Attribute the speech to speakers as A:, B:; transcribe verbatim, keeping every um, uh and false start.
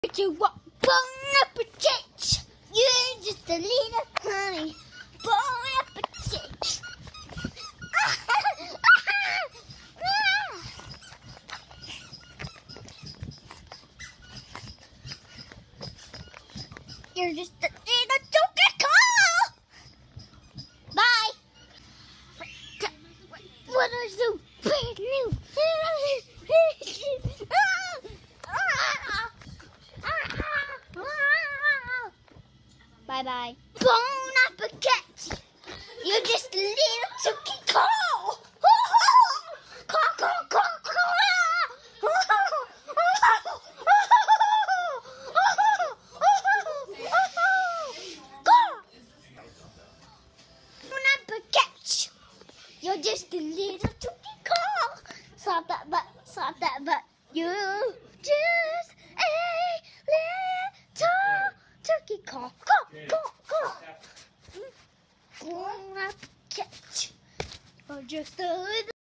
A: You want bon appetit? You're just a little honey. Bon appetit. You're just a little token call. Bye. What is so brand new? Bye bye. Bon appetit. You're just a little token call. Call, call, call, call. Bon appetit. You're just a little token call. Stop that butt, stop that butt. You just a little turkey call. Call, call, call. Bon appetit. You're just a little